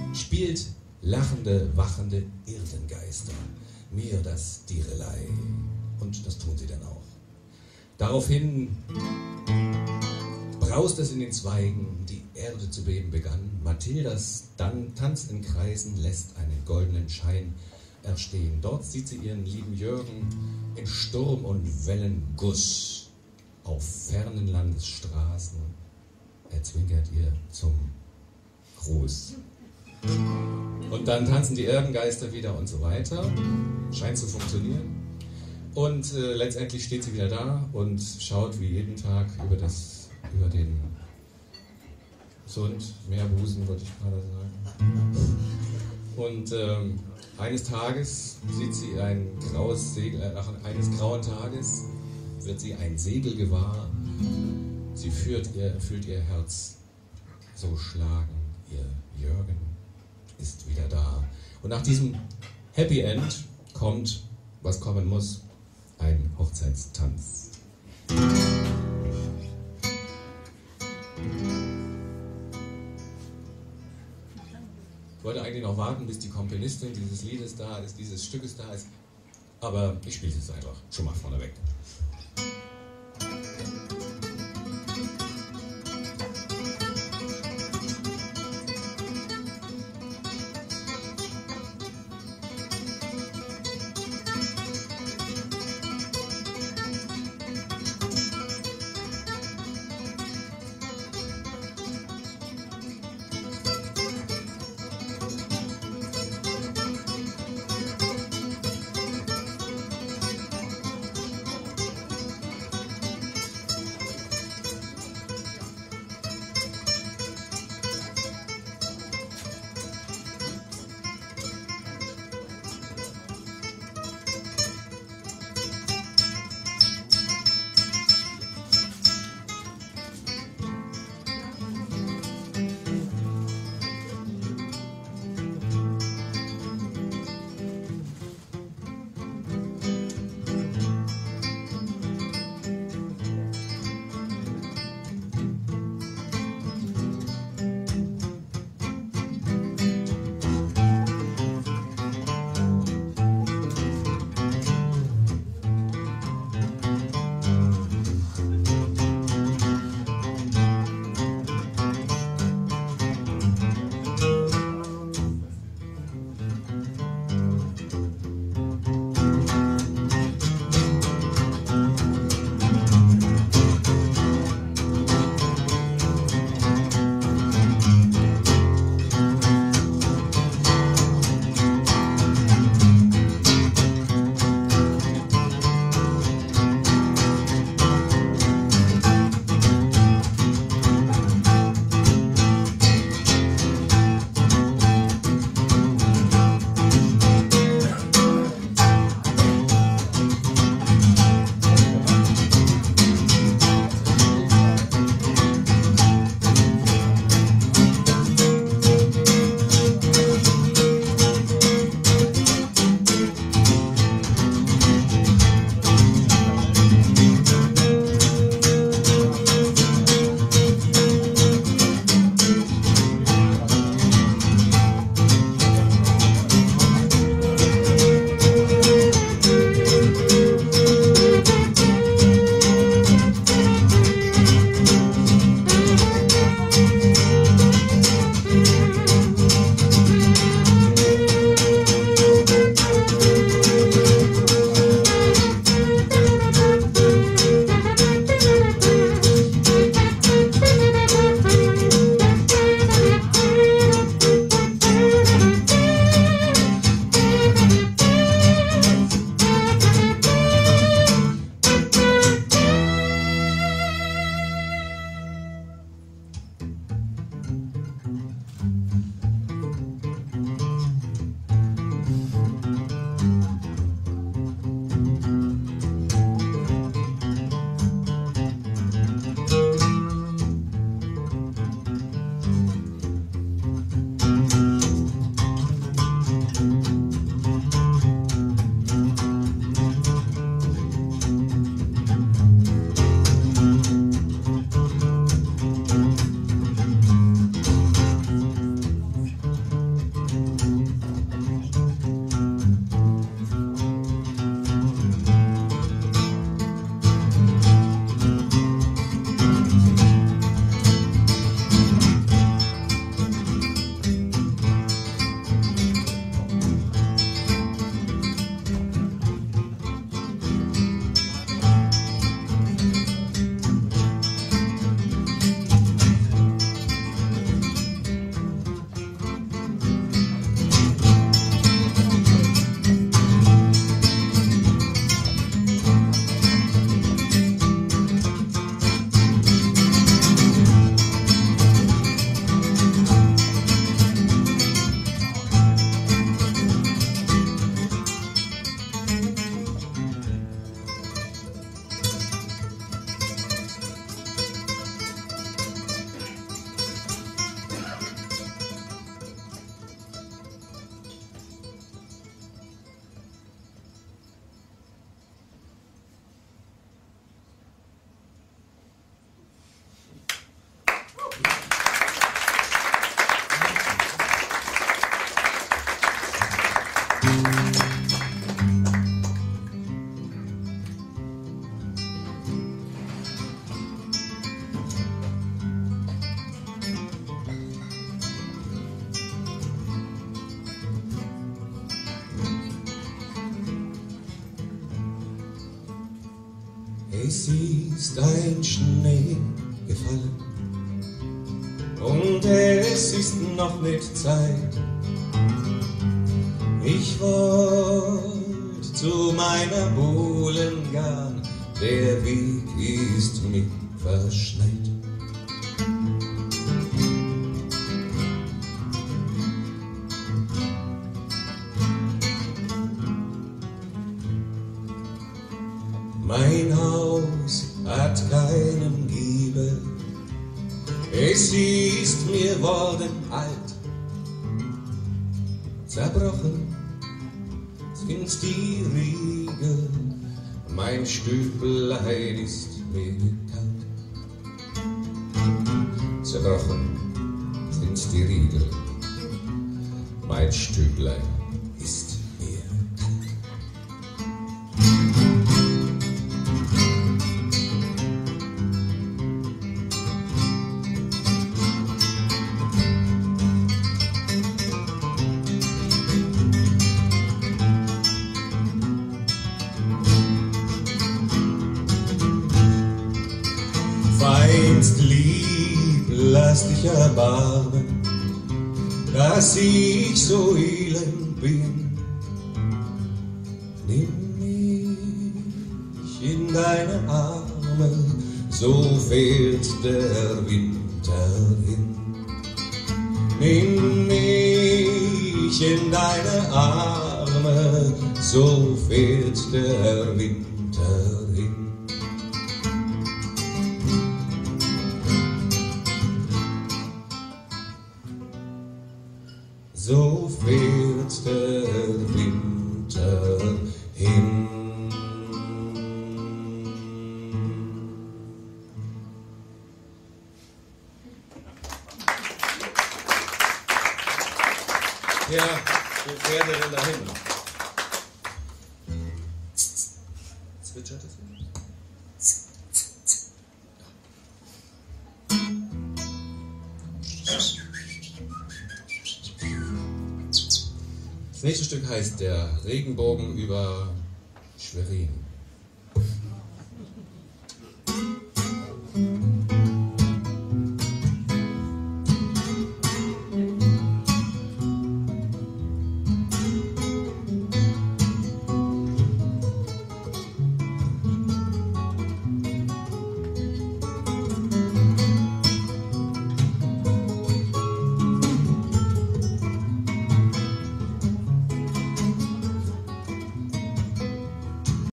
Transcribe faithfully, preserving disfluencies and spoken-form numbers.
spielt lachende, wachende Erdengeister, mir das Direlei. Und das tun sie dann auch. Daraufhin braust es in den Zweigen, die Erde zu beben begann. Mathildas dann tanzt in Kreisen, lässt einen goldenen Schein erstehen. Dort sieht sie ihren lieben Jürgen in Sturm und Wellenguss auf fernen Landesstraßen. Er zwinkert ihr zum Gruß. Und dann tanzen die Erdengeister wieder und so weiter. Scheint zu funktionieren. Und äh, letztendlich steht sie wieder da und schaut wie jeden Tag über, das, über den Sund, Meerbusen, wollte ich gerade sagen. Und ähm, eines Tages sieht sie ein graues Segel, äh, eines grauen Tages wird sie ein Segel gewahr. Sie führt ihr, fühlt ihr Herz so schlagen. Ihr Jürgen ist wieder da. Und nach diesem Happy End kommt, was kommen muss, ein Hochzeitstanz. Ich wollte eigentlich noch warten, bis die Komponistin dieses Liedes da ist, dieses Stückes da ist, aber ich spiele es jetzt einfach schon mal vorneweg. Es ist ein Schnee gefallen und es ist noch nicht Zeit. Ich wollt zu meiner Buhlen gehen, der Weg ist mit verschneit. Mein Haus hat keinen Giebel, es ist mir worden alt. Zerbrochen sind die Riegel, mein Stüblein ist mir kalt. Zerbrochen sind die Riegel, mein Stüblein ist mir kalt. Feinst lieb, lass dich erbarmen, dass ich so elend bin. Nimm mich in deine Arme, so fährt der Winter hin. Nimm mich in deine Arme, so fährt der Winter hin. So fährt der Winter hin. Ja, wo fährt er denn dahin? Zwitschert es wieder? Das nächste Stück heißt Der Regenbogen über Schwerin.